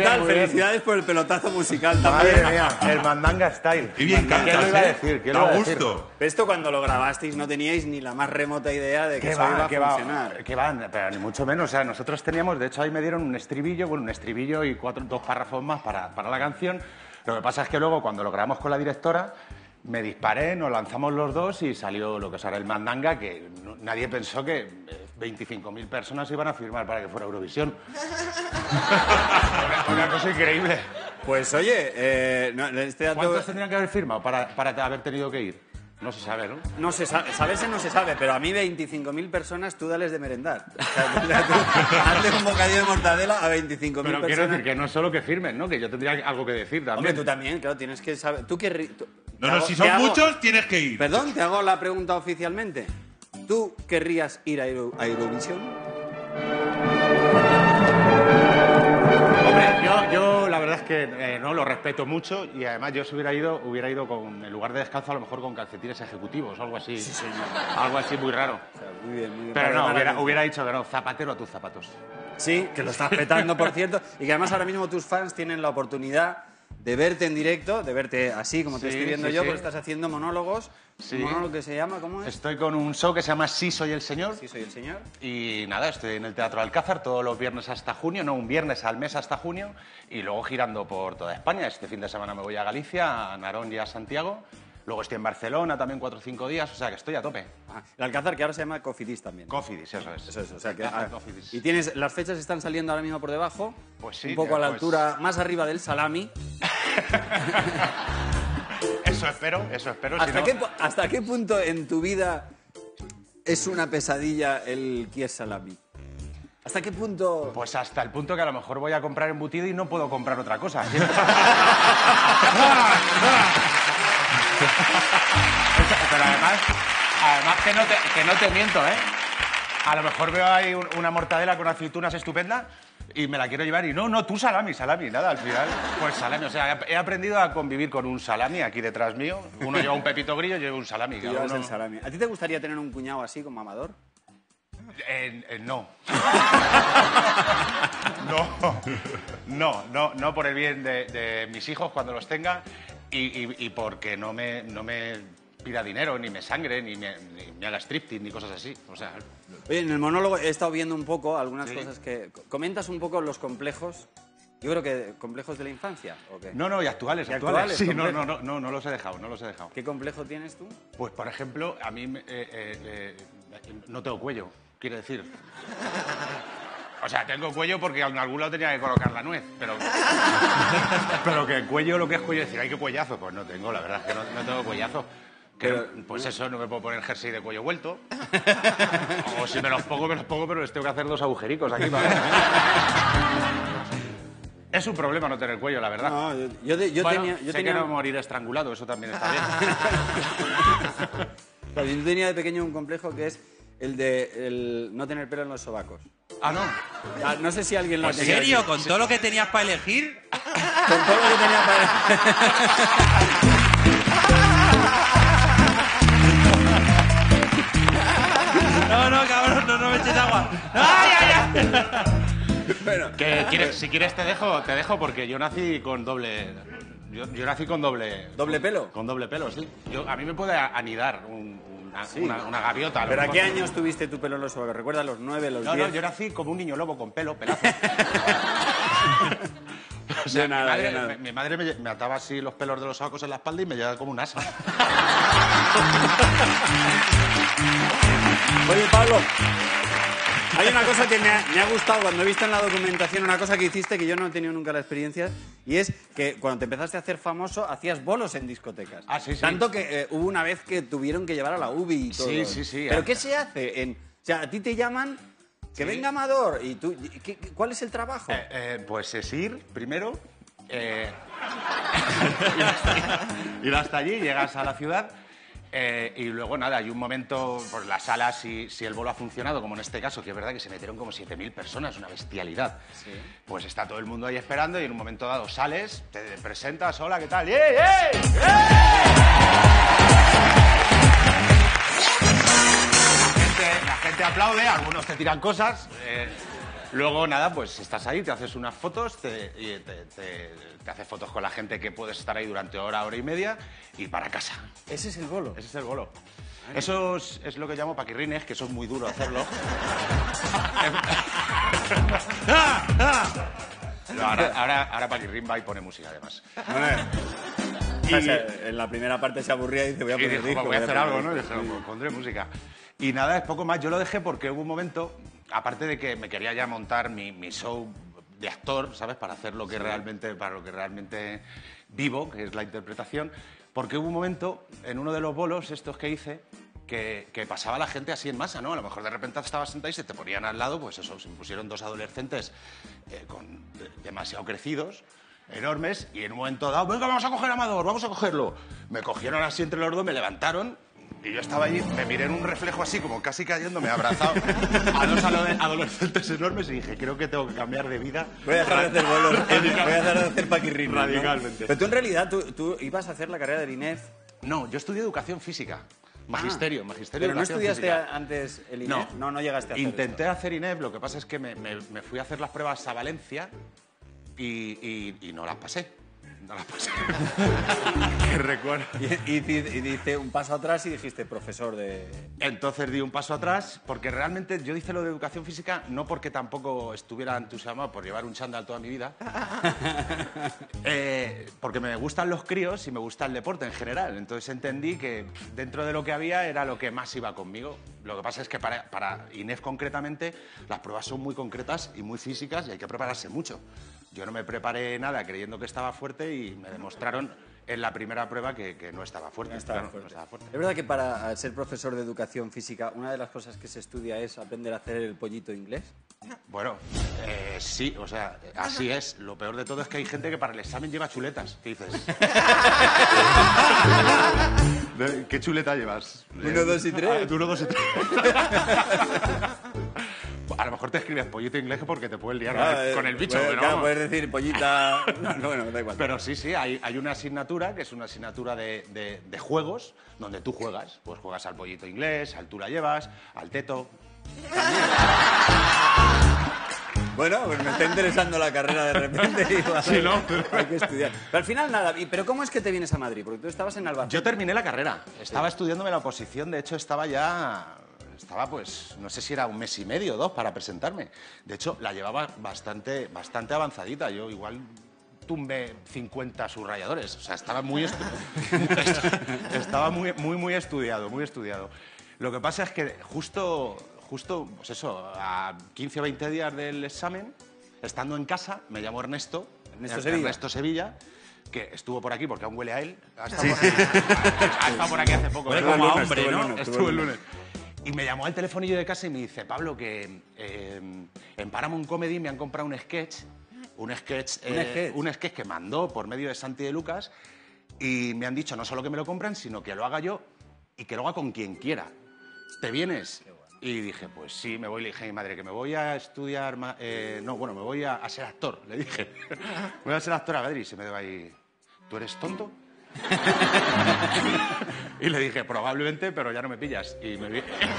musical, felicidades por el pelotazo musical también. Madre mía, el Mandanga Style. Y bien cantas, ¿Quién lo iba a decir? ¿Quién lo iba a decir? gusto. Esto cuando lo grabasteis no teníais ni la más remota idea de que eso iba a funcionar. ¿Qué va? Pero ni mucho menos. O sea, nosotros teníamos, de hecho, ahí me dieron un estribillo y dos párrafos más para la canción. Lo que pasa es que luego, cuando lo grabamos con la directora, me disparé, nos lanzamos los dos y salió lo que es ahora el Mandanga, que nadie pensó que 25.000 personas iban a firmar para que fuera Eurovisión. una cosa increíble. Pues oye, ¿Cuántos tendrían que haber firmado para haber tenido que ir? No se sabe, ¿no? No se sabe, saberse no se sabe, pero a mí 25.000 personas tú dales de merendar. O sea, hazle un bocadillo de mortadela a 25.000 personas. Pero quiero decir que no es solo que firmen, ¿no? Que yo tendría algo que decir también. Hombre, tú también, claro, tienes que saber... ¿Tú qué No, si son muchos, tienes que ir. Perdón, te hago la pregunta oficialmente. ¿Tú querrías ir a Eurovisión? Hombre, yo la verdad es que no lo respeto mucho y además yo si hubiera ido con, en lugar de descalzo, a lo mejor con calcetines ejecutivos o algo así. Sí, señor. Algo así muy raro. O sea, muy bien, muy bien. Pero no, hubiera dicho que no, zapatero a tus zapatos. Sí, que lo estás petando, por cierto, y que además ahora mismo tus fans tienen la oportunidad de verte en directo, de verte así como te estoy viendo yo, porque estás haciendo monólogos. Sí. ¿Un monólogo que se llama? ¿Cómo es? Estoy con un show que se llama Sí soy el señor. Sí soy el señor. Y nada, estoy en el Teatro Alcázar todos los viernes hasta junio, no, un viernes al mes hasta junio, y luego girando por toda España. Este fin de semana me voy a Galicia, a Narón y a Santiago. Luego estoy en Barcelona también 4 o 5 días, o sea que estoy a tope. El Alcázar, que ahora se llama Cofidis también. Cofidis, eso es. Eso es, o sea que... Cofidis. ¿Y tienes, las fechas están saliendo ahora mismo por debajo? Pues sí. Un poco a la altura, más arriba del salami. Eso espero. ¿Hasta qué punto en tu vida es una pesadilla el Kier Salami? ¿Hasta qué punto...? Pues hasta el punto que a lo mejor voy a comprar embutido y no puedo comprar otra cosa. Pero además que no te miento, ¿eh? A lo mejor veo ahí una mortadela con aceitunas estupenda y me la quiero llevar y no, tú salami, nada, al final, pues salami. O sea, he aprendido a convivir con un salami aquí detrás mío. Uno lleva un pepito grillo y yo llevo un salami. El salami. ¿A ti te gustaría tener un cuñado así como Amador? No. No por el bien de mis hijos cuando los tenga y porque no me pida dinero, ni me sangre, ni me haga striptease, ni cosas así. O sea... Oye, en el monólogo he estado viendo un poco algunas cosas que... ¿Comentas un poco los complejos? Yo creo que complejos de la infancia, ¿o qué? No, y actuales. Sí, no los he dejado, ¿Qué complejo tienes tú? Pues, por ejemplo, a mí no tengo cuello, quiere decir. O sea, tengo cuello porque en algún lado tenía que colocar la nuez, pero que cuello, lo que es cuello, decir, ¡ay, qué cuellazo! Pues no tengo, la verdad es que no tengo cuellazo. Pues eso, no me puedo poner jersey de cuello vuelto. O si me los pongo, pero les tengo que hacer 2 agujericos aquí para ver. Es un problema no tener cuello, la verdad. No, yo tenía... que no morir estrangulado, eso también está bien. Claro, yo tenía de pequeño un complejo que es el de no tener pelo en los sobacos. Ah, no. No sé si alguien lo ha ¿En tenido. serio? ¿Con todo lo que tenías para elegir? Con todo lo que tenía para elegir. No, cabrón, no me eches agua. ¡Ay! Bueno, Si quieres te dejo porque yo nací con doble... Yo nací con doble... ¿Doble pelo? Con doble pelo, sí. A mí me puede anidar una gaviota. ¿Pero a qué años tuviste tu pelo en los sobacos? ¿Recuerdas los 9, los 10? No, yo nací como un niño lobo con pelazo. O sea, mi madre me ataba así los pelos de los sobacos en la espalda y me llevaba como un asa. Oye, Pablo, hay una cosa que me ha gustado cuando he visto en la documentación, una cosa que hiciste que yo no he tenido nunca la experiencia, y es que cuando te empezaste a hacer famoso hacías bolos en discotecas. Ah, sí. Tanto que hubo una vez que tuvieron que llevar a la UBI y todo. Sí. ¿Pero qué se hace? O sea, a ti te llaman... Que venga Amador. ¿Y tú, cuál es el trabajo? Pues es ir, primero, ir hasta allí, llegas a la ciudad y luego nada, hay un momento, pues la sala, si el bolo ha funcionado, como en este caso, que es verdad que se metieron como 7.000 personas, una bestialidad. Sí. Pues está todo el mundo ahí esperando y en un momento dado sales, te presentas, hola, ¿qué tal? ¡Ey, ey, La gente aplaude, algunos te tiran cosas. Luego, nada, pues estás ahí, te haces unas fotos, te haces fotos con la gente que puedes estar ahí durante hora y media y para casa. Ese es el bolo. Ese es el bolo. Eso es lo que llamo paquirrines, que eso es muy duro hacerlo. No, ahora paquirrín va y pone música, además. En la primera parte se aburría y dice, voy a poner disco, voy a hacer algo, ¿no? Y dije, pues pondré música. Y nada, es poco más. Yo lo dejé porque hubo un momento, aparte de que me quería ya montar mi show de actor, ¿sabes? Para hacer lo que realmente vivo, que es la interpretación, porque hubo un momento, en uno de los bolos estos que hice, que pasaba la gente así en masa, ¿no? A lo mejor de repente estabas sentado y se te ponían al lado, pues eso, se me pusieron dos adolescentes demasiado crecidos, enormes, y en un momento dado, venga, vamos a coger a Amador, vamos a cogerlo. Me cogieron así entre los dos, me levantaron, y yo estaba allí, me miré en un reflejo así, como casi cayendo, me he abrazado a dos adolescentes enormes y dije, creo que tengo que cambiar de vida. Voy a dejar de hacer bolos, voy a dejar de hacer paquirrín. Radicalmente. ¿No? Pero tú en realidad, tú ibas a hacer la carrera del INEF. No, yo estudié educación física. Magisterio. ¿Pero no estudiaste física. Antes el INEF? No llegaste a hacer Intenté hacer INEF, lo que pasa es que me fui a hacer las pruebas a Valencia y no las pasé. No las pasé. Que recuerdo. Y diste un paso atrás y dijiste, profesor de... Entonces di un paso atrás, porque realmente yo hice lo de educación física no porque tampoco estuviera entusiasmado por llevar un chándal toda mi vida, porque me gustan los críos y me gusta el deporte en general. Entonces entendí que dentro de lo que había era lo que más iba conmigo. Lo que pasa es que para INEF concretamente las pruebas son muy concretas y muy físicas y hay que prepararse mucho. Yo no me preparé nada creyendo que estaba fuerte y me demostraron en la primera prueba que no estaba fuerte. No estaba fuerte. Es verdad que para ser profesor de educación física, una de las cosas que se estudia es aprender a hacer el pollito inglés. Bueno, sí, o sea, así es. Lo peor de todo es que hay gente que para el examen lleva chuletas. ¿Qué dices? ¿Qué chuleta llevas? 1, 2 y 3. 1, 2 y 3. A lo mejor te escribes pollito inglés porque te puedes liar con el bicho. Bueno, pero claro, puedes decir pollita... No, da igual. Pero sí, hay una asignatura que es una asignatura de juegos donde tú juegas. Pues juegas al pollito inglés, al tú la llevas, al teto. Bueno, pues me está interesando la carrera de repente. Y Sí, ¿no? Hay que estudiar. Pero al final nada. ¿Pero cómo es que te vienes a Madrid? Porque tú estabas en Albacete. Yo terminé la carrera. Estaba estudiándome la oposición. De hecho, estaba, pues, no sé si era 1 mes y medio o 2 para presentarme. De hecho, la llevaba bastante avanzadita. Yo igual tumbé 50 subrayadores. O sea, estaba muy estudiado, muy estudiado. Lo que pasa es que justo, pues eso, a 15 o 20 días del examen, estando en casa, me llamó Ernesto Sevilla, que estuvo por aquí porque aún huele a él. Ha estado por aquí hace poco. Como a hombre, ¿no? Estuvo el lunes. Y me llamó al telefonillo de casa y me dice, Pablo, que en Paramount Comedy me han comprado un sketch que mandó por medio de Santi de Lucas y me han dicho no solo que me lo compran, sino que lo haga yo y que lo haga con quien quiera. ¿Te vienes? Y dije, pues sí, me voy. Le dije a mi madre que me voy a estudiar... me voy a ser actor, le dije. Voy a ser actor a Madrid. Y se me dio ahí, ¿tú eres tonto? Y le dije, probablemente, pero ya no me pillas. Y me vi.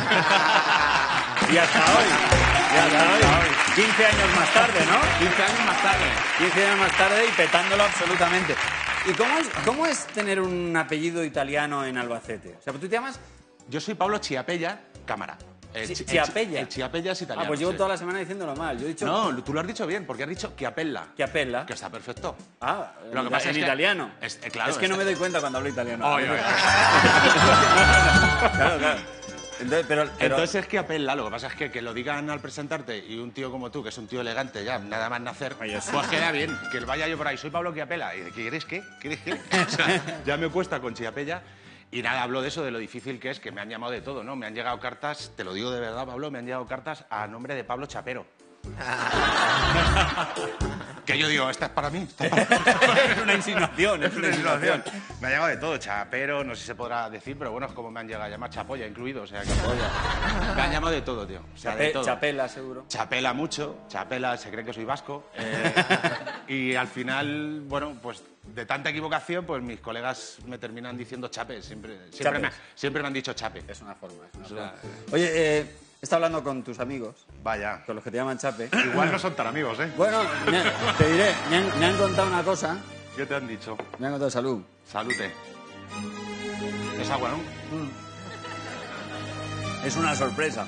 Y hasta hoy. 15 años más tarde, ¿no? 15 años más tarde. 15 años más tarde y petándolo absolutamente. ¿Y cómo es tener un apellido italiano en Albacete? O sea, ¿tú te llamas...? Yo soy Pablo Chiapella Cámara. Chiapella. El Chiapella es italiano. Pues llevo sí. toda la semana diciéndolo mal. Yo he dicho... No, tú lo has dicho bien, porque has dicho Chiapella. Chiapella. Que está perfecto. Lo que pasa es que... italiano. Claro, es que no me doy cuenta cuando hablo italiano. Claro. Entonces es Chiapella. Lo que pasa es que lo digan al presentarte y un tío como tú, que es un tío elegante ya, nada más nacer, pues queda bien. Que vaya yo por ahí, soy Pablo Chiapella. ¿Y de qué eres qué? O sea, ya me cuesta con Chiapella. Y nada, hablo de eso, de lo difícil que es, que me han llamado de todo, ¿no? Me han llegado cartas, te lo digo de verdad, Pablo, me han llegado cartas a nombre de Pablo Chapero. Que yo digo, esta es para mí. Es una insinuación. Me ha llegado de todo, Chapero, no sé si se podrá decir, pero bueno, es como me han llegado a llamar Chapolla incluido, o sea, que me han llamado de todo, tío. O sea, de todo. Chapela, seguro. Chapela mucho, Chapela, se cree que soy vasco. Y al final, bueno, pues de tanta equivocación, pues mis colegas me terminan diciendo Chape, siempre me han dicho Chape. Es una forma. Oye, Está hablando con tus amigos, Vaya. con los que te llaman Chape. Igual no son tan amigos, ¿eh? Bueno, te diré, me han contado una cosa. ¿Qué te han dicho? Me han contado salud. Salute. Es agua, ¿no? Es una sorpresa.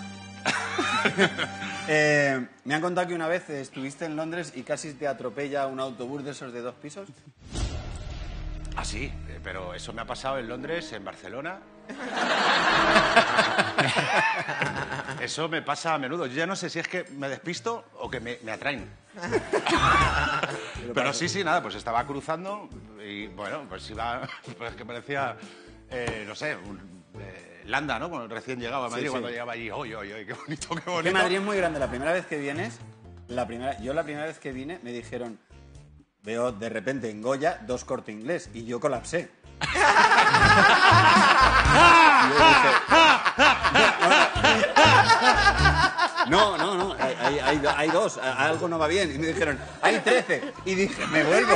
Me han contado que una vez estuviste en Londres y casi te atropella un autobús de esos de 2 pisos. Ah, sí, pero eso me ha pasado en Londres, en Barcelona. Eso me pasa a menudo. Yo ya no sé si es que me despisto o que me atraen. Pero sí, nada, pues estaba cruzando y, bueno, pues iba... Pues que parecía, no sé, Landa, ¿no? Cuando recién llegaba a Madrid, cuando llegaba allí, ¡oy, qué bonito, qué bonito! Que Madrid es muy grande. La primera vez que vienes, yo la primera vez que vine me dijeron, veo de repente en Goya 2 Corte Inglés y yo colapsé. Y yo dije, no, hay 2, algo no va bien. Y me dijeron, hay 13. Y dije, me vuelvo.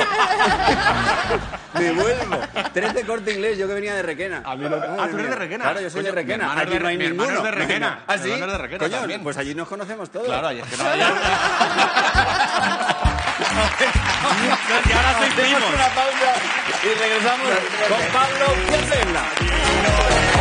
13 Corte Inglés, yo que venía de Requena. ¿Tú eres de Requena? Claro, yo soy de Requena. Allí no hay ninguno. Mi hermano es de Requena. ¿Ah, sí? Mi hermano es de Requena Coño, también. pues allí nos conocemos todos. Claro, y es que no hay... Y ahora soy Hacemos primos. una pausa y regresamos con Pablo Piazzolla.